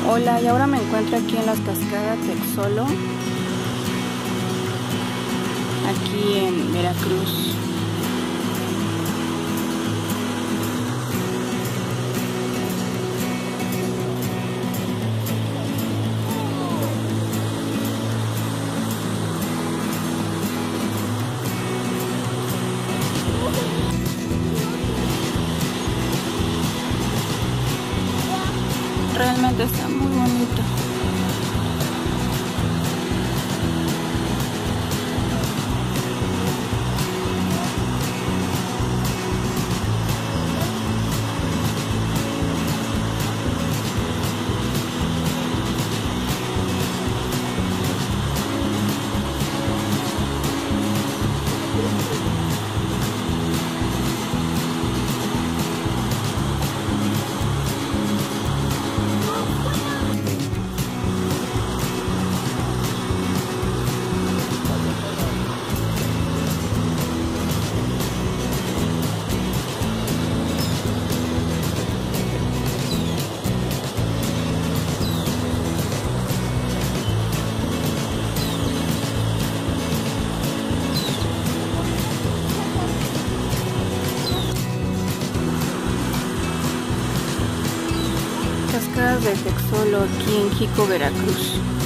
Hola, y ahora me encuentro aquí en las cascadas Texolo, aquí en Veracruz. Realmente está muy bonito. Cascadas de Texolo, aquí en Jico, Veracruz.